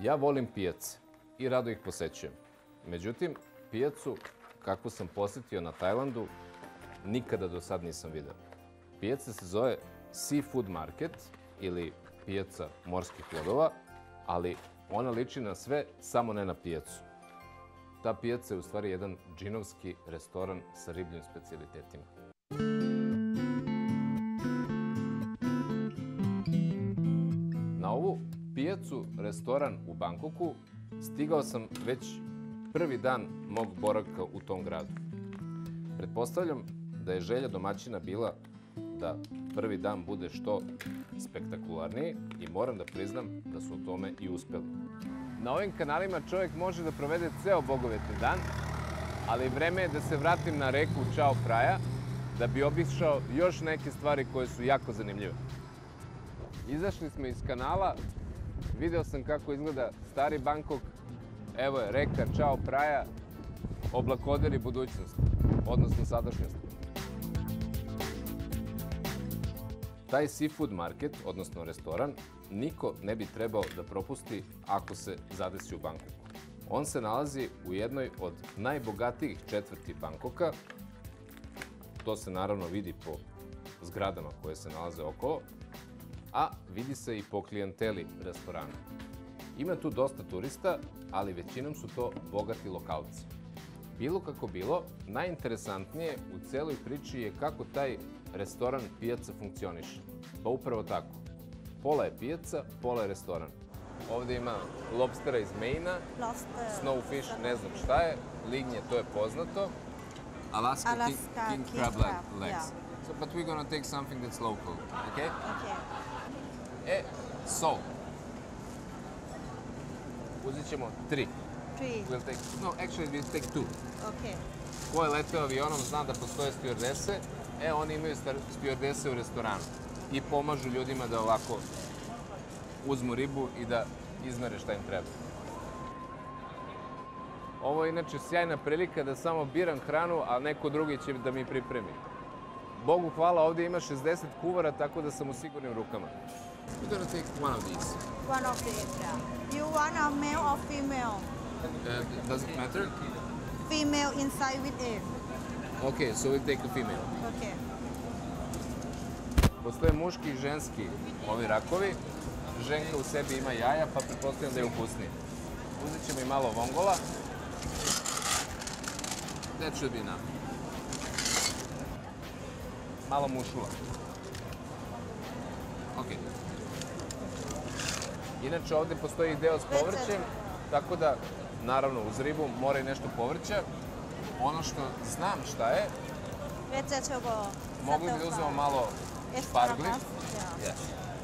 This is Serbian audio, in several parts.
Ja volim pijace i rado ih posećujem. Međutim, pijacu kakvu sam posetio na Tajlandu nikada do sad nisam video. Pijaca se zove Seafood Market ili pijaca morskih plodova, ali ona liči na sve, samo ne na pijacu. Ta pijaca je u stvari jedan džinovski restoran sa ribljim specijalitetima. Na ovu pijacu, restoran u Bangkoku, stigao sam već prvi dan mog boravka u tom gradu. Pretpostavljam da je želja domaćina bila da prvi dan bude što spektakularniji i moram da priznam da su u tome i uspeli. Na ovim kanalima čovjek može da provede ceo bogovetni dan, ali vreme je da se vratim na reku Chao Phraya da bi obišao još neke stvari koje su jako zanimljive. Izašli smo iz kanala, video sam kako izgleda stari Bangkok, evo je reka Chao Phraya, oblakoderi budućnost, odnosno sadašnjost. Taj seafood market, odnosno restoran, niko ne bi trebao da propusti ako se zadesi u Bangkoku. On se nalazi u jednoj od najbogatijih četvrti Bangkoka. To se naravno vidi po zgradama koje se nalaze okolo, a vidi se i po klijenteli restorana. Ima tu dosta turista, ali većinom su to bogati lokalci. Bilo kako bilo, najinteresantnije u celoj priči je kako taj restoran pijaca funkcioniše. Pa upravo tako. Pola je pijaca, pola je restoran. Ovde ima lobstera iz Maina, snowfish, ne znam šta je, lignje, to je poznato. Alaska king crab legs. But we're gonna take something that's local, okay? Okay. Salt. Uzet ćemo 3. No, actually we'll take 2. Okay. Ko je leteo avionom zna da postoje stewardese. Oni imaju stewardese u restoranu i pomažu ljudima da ovako uzmu ribu i da izmere šta im treba. Ovo je inače sjajna prilika da samo biram hranu, a neko drugi će da mi pripremi. Bogu hvala, ovdje ima 60 kuvara, tako da sam u sigurnim rukama. We're gonna take one of these. One of these, yeah. You want a male or female? Does it matter? Female inside with egg. Okay, so we'll take the female. Okay. Postoje muški i ženski ovi rakovi. Ženka u sebi ima jaja, pa pretpostavljam da je ukusnije. Uzet ćemo i malo vongola. That should be enough. Malo mušula. Ok. Inače, ovde postoji i deo s povrćem, tako da, naravno, uz ribu mora i nešto povrća. Ono što znam šta je, mogli bi da uzmemo malo špargli. Yes.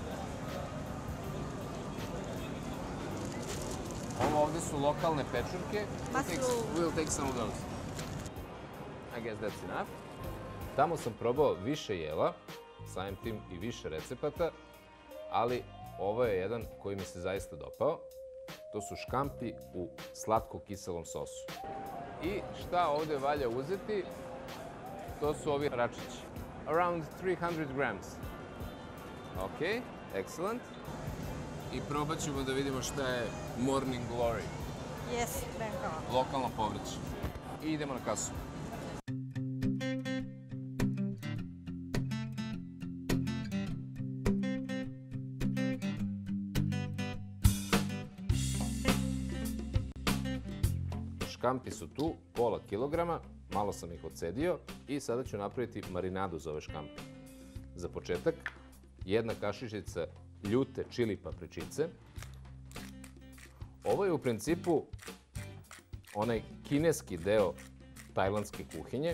Ovo ovde su lokalne pečurke. We'll take some of those. I guess that's enough. Tamo sam probao više jela, samim tim i više recepata, ali ovo je jedan koji mi se zaista dopao. To su škampi u slatko-kiselom sosu. I šta ovde valja uzeti? To su ovi račići. Around 300 grams. Ok, excellent. I probat ćemo da vidimo šta je Morning Glory. Yes, Bangkok. Lokalno povrće. I idemo na kasu. Škampi su tu, pola kilograma, malo sam ih odcedio i sada ću napraviti marinadu za ove škampe. Za početak, jedna kašičica ljute čili papričice. Ovo je u principu onaj kineski deo tajlandske kuhinje.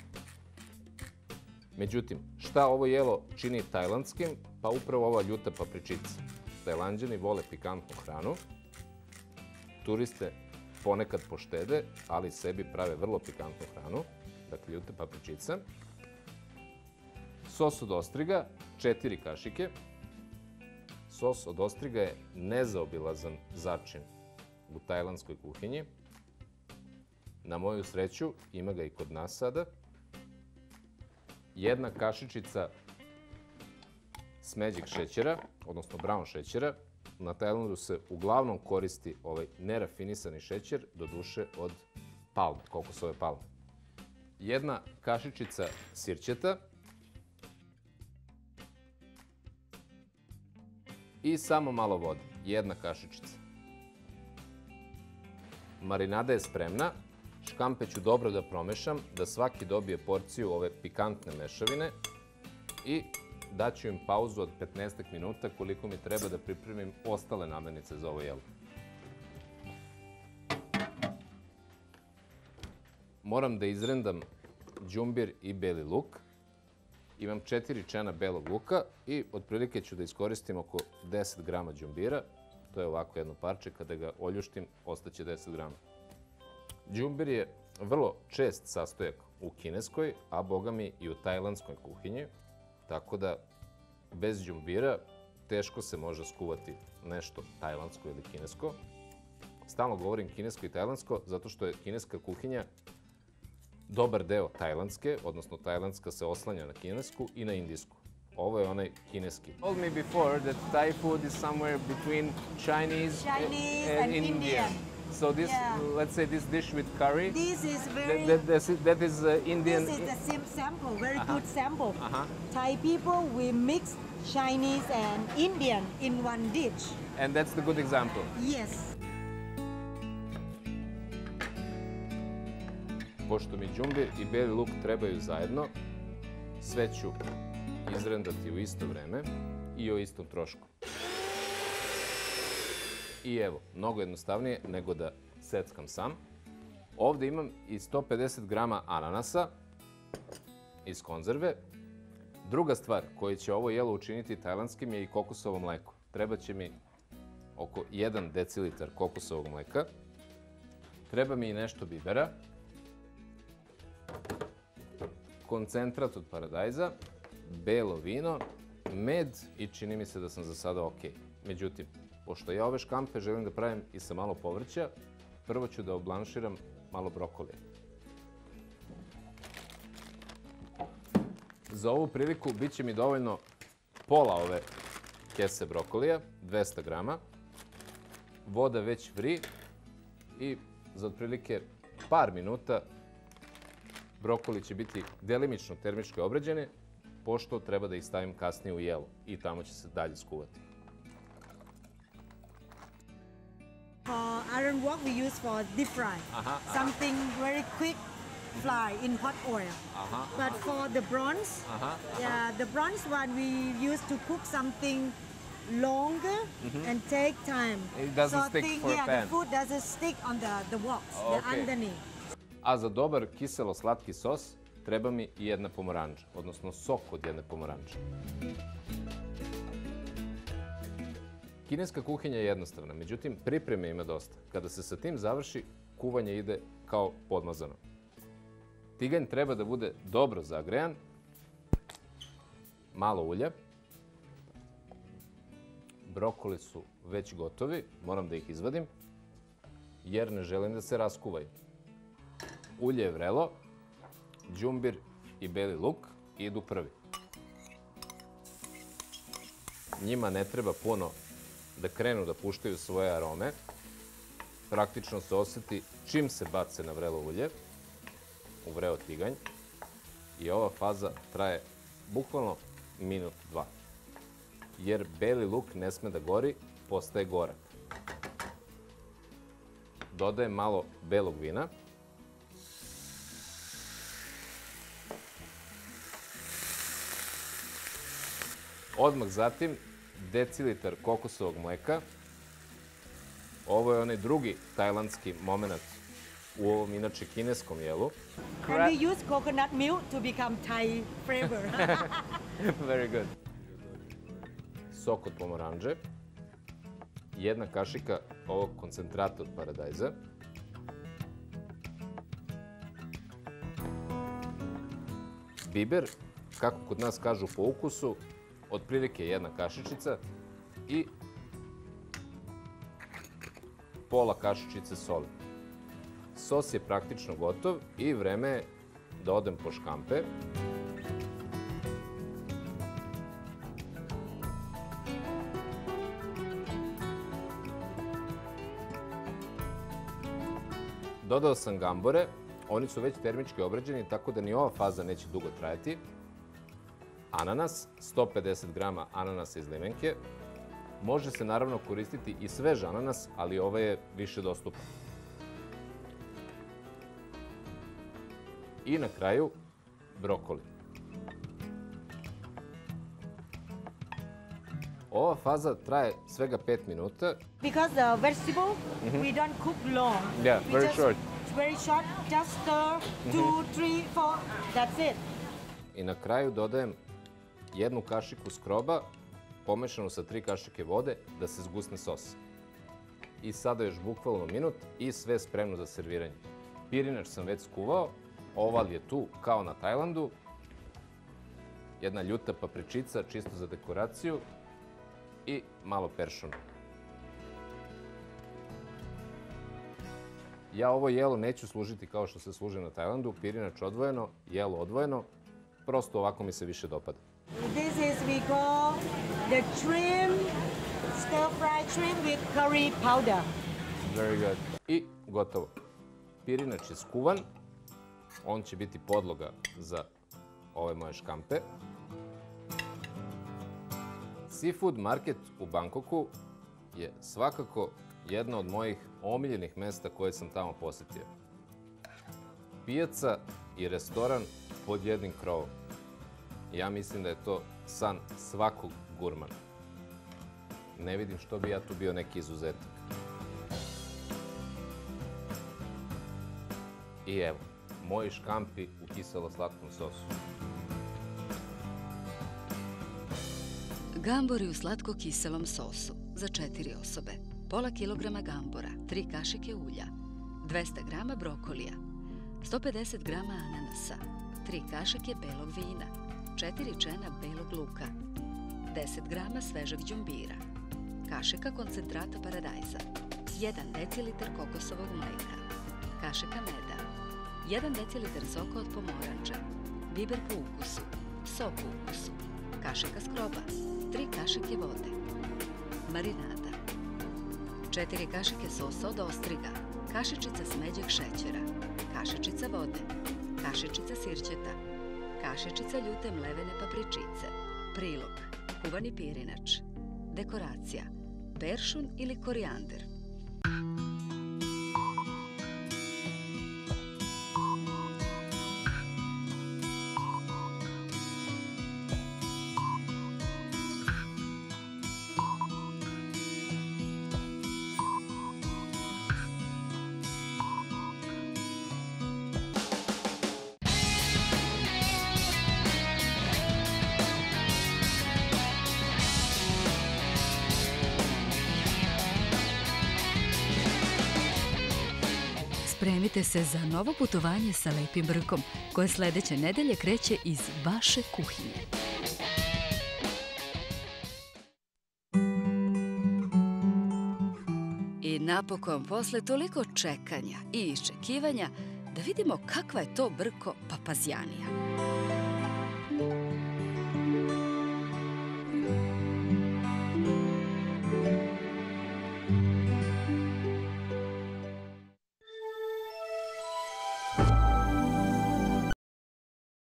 Međutim, šta ovo jelo čini tajlandskim? Pa upravo ova ljuta papričica. Tajlanđani vole pikantnu hranu. Turiste ponekad poštede, ali sebi prave vrlo pikantnu hranu. Dakle, ljute papričica. Sos od ostriga, 4 kašike. Sos od ostriga je nezaobilazan začin u tajlandskoj kuhinji. Na moju sreću, ima ga i kod nas sada. Jedna kašičica smeđeg šećera, odnosno brown šećera, na Tajlandu se uglavnom koristi ovaj nerafinisani šećer, doduše od palme, kokosove palme. Jedna kašičica sirćeta i samo malo vode, jedna kašičica. Marinada je spremna, škampe ću dobro da promešam, da svaki dobije porciju ove pikantne mešavine i daću im pauzu od 15 minuta koliko mi treba da pripremim ostale namirnice za ovo jelo. Moram da izrendam đumbir i beli luk. Imam 4 čena belog luka i otprilike ću da iskoristim oko 10 grama đumbira. To je ovako jedno parče, kada ga oljuštim, ostaće 10 grama. Đumbir je vrlo čest sastojak u kineskoj, a bogami i u tajlandskoj kuhinji, tako da bez đumbira teško se može skuvati nešto tajlandsko ili kinesko. Stalno govorim kinesko i tajlandsko, zato što je kineska kuhinja dobar deo tajlandske, odnosno tajlandska se oslanja na kinesku i na indijsku. Ovo je onaj kineski. You told me before that Thai food is somewhere between Chinese and Indian. So this, let's say this dish with curry, This is very. that is Indian. This is the same sample, very good sample. Thai people, we mix Chinese and Indian in one dish. And that's the good example. Yes. Pošto mi đumbir i beli luk trebaju zajedno, sve ću izrendati u isto vreme i o istom trošku. I evo, mnogo jednostavnije nego da seckam sam. Ovde imam i 150 grama ananasa iz konzerve. Druga stvar koja će ovo jelo učiniti tajlandskim je i kokosovo mleko. Treba će mi oko 1 decilitar kokosovog mleka. Treba mi i nešto bibera. Koncentrat od paradajza, belo vino, med i čini mi se da sam za sada ok. Međutim, pošto ja ove škampe želim da pravim i sa malo povrća, prvo ću da oblanširam malo brokolija. Za ovu priliku bit će mi dovoljno pola ove kese brokolija, 200 grama. Voda već vri i za otprilike par minuta brokoli će biti delimično termički obrađeni, pošto treba da ih stavim kasnije u jelo i tamo će se dalje skuvati. For iron wok, we use for deep fry. Something very quick fry in hot oil. But for the bronze, the bronze one we use to cook something longer and take time. It doesn't stick for a pan. The food doesn't stick on the woks, the underneath. A za dobar kiselo-slatki sos treba mi i jedna pomoranđa, odnosno sok od jedne pomoranđe. Kineska kuhinja je jednostavna, međutim pripreme ima dosta. Kada se sa tim završi, kuvanje ide kao podmazano. Tiganj treba da bude dobro zagrejan, malo ulja. Brokoli su već gotovi, moram da ih izvadim, jer ne želim da se raskuvaju. Ulje je vrelo, đumbir i beli luk idu prvi. Njima ne treba puno da krenu da puštaju svoje arome. Praktično se oseti čim se bace na vrelo ulje, u vreo tiganj. I ova faza traje bukvalno minut, dva. Jer beli luk ne sme da gori, postaje gorak. Dodajem malo belog vina. Odmah zatim decilitar kokosovog mleka. Ovo je onaj drugi tajlandski moment u ovom inače kineskom jelu. And we use coconut milk to become Thai flavor. Very good. Sok od pomoranđe. Jedna kašika ovog koncentrata od paradajza. Biber, kako kod nas kažu po ukusu, otprilike jedna kašičica i pola kašičice soli. Sos je praktično gotov i vreme je da odem po škampe. Dodao sam gambore, oni su već termički obrađeni, tako da ni ova faza neće dugo trajati. Ananas, 150 grama ananasa iz limenke. Može se naravno koristiti i svež ananas, ali ovaj je više dostupan. I na kraju brokoli. Ova faza traje svega 5 minuta. Because the vegetable, we don't cook long. Yeah, very short. Very short, just stir 2, 3, 4, that's it. I na kraju dodajem 1 kašiku skroba, pomešanu sa 3 kašike vode, da se zgusne sos. I sada još bukvalno minut i sve spremno za serviranje. Pirinač sam već skuvao, oval je tu kao na Tajlandu. Jedna ljuta papričica, čisto za dekoraciju. I malo peršuna. Ja ovo jelo neću služiti kao što se služi na Tajlandu, pirinač odvojeno, jelo odvojeno, prosto ovako mi se više dopada. This is we call the shrimp, stir-fried shrimp with curry powder. Very good. I gotovo. Pirinač je skuvan, on će biti podloga za ove moje škampe. Seafood market u Bangkoku je svakako jedno od mojih omiljenih mesta koje sam tamo posjetio. Pijaca i restoran pod jednim krovom. Ja mislim da je to san svakog gurmana. Ne vidim što bi ja tu bio neki izuzetak. I evo, moji škampi u kiselo-slatkom sosu. Gambori u slatko-kiselom sosu za 4 osobe. Pola kilograma gambora, 3 kašike ulja, 200 grama brokolija, 150 grama ananasa, 3 kašike belog vina, 4 čena belog luka, 10 grama svežeg đumbira, kašika koncentrata paradajza, 1 decilitar kokosovog mleka, kašika meda, 1 decilitar soka od pomoranđa, biber po ukusu, sok po ukusu, kašika skroba, 3 kašike vode, marinada, 4 kašike sosa od ostriga, kašičica smeđeg šećera, kašičica vode, kašičica sirćeta, kašičica ljute mlevene papričice, prilog, kuvani pirinač, dekoracija, peršun ili korijander. Spremite se za novo putovanje sa lepim brkom, koje sledeće nedelje kreće iz vaše kuhinje. I napokon, posle toliko čekanja i iščekivanja, da vidimo kakva je to brko papazjanija.